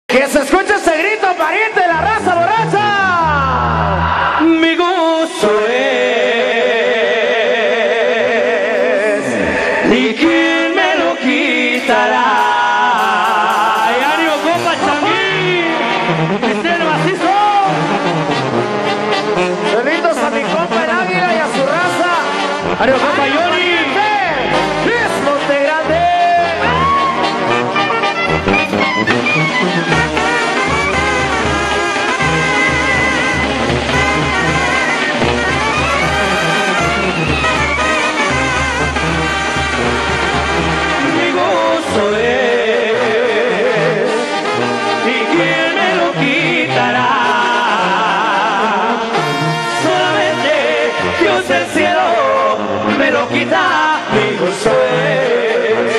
Que se escuche ese grito, pariente de la raza borracha. Mi gusto es, ¿y quién me lo quitará? ¡Ay, ánimo, compa Changuín! ¡Este es el macizo! Saluditos a mi compa el Águila y a su raza. ¡Ánimo, compa Yoni! ¡Es Monte Grande! El cielo me lo quita, mi gusto es.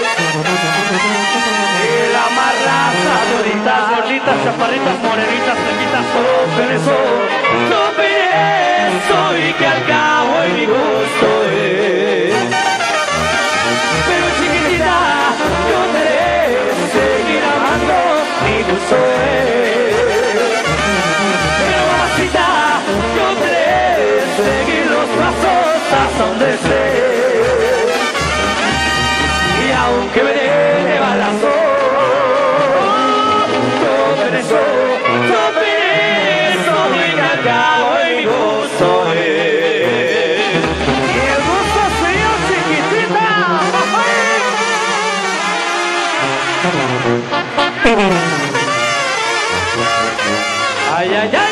Y la marraza, gorditas, gorditas, chaparritas, morenitas, flequitas, topen eso y que al cabo es mi gusto es. Pero chiquitita, yo te haré seguir amando, mi gusto es. Pero mamacita, yo te haré seguir los pasos hasta donde estés. Y aunque me dé balazo, todo en eso, y que al cabo en mi gusto es. Y el gusto señor chiquitita. Ay, ay, ay.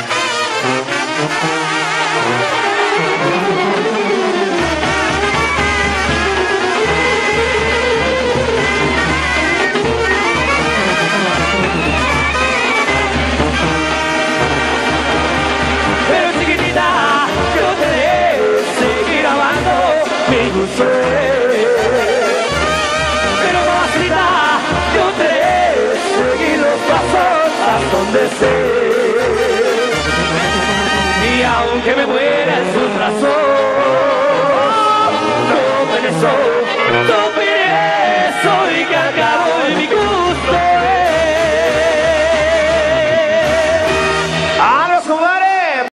Pero chiquitita, yo te haré seguir amando, mi gusto es. Pero mamacita, yo te haré seguir los pasos hasta donde estés. Y aunque me muera en sus brazos, no me eso,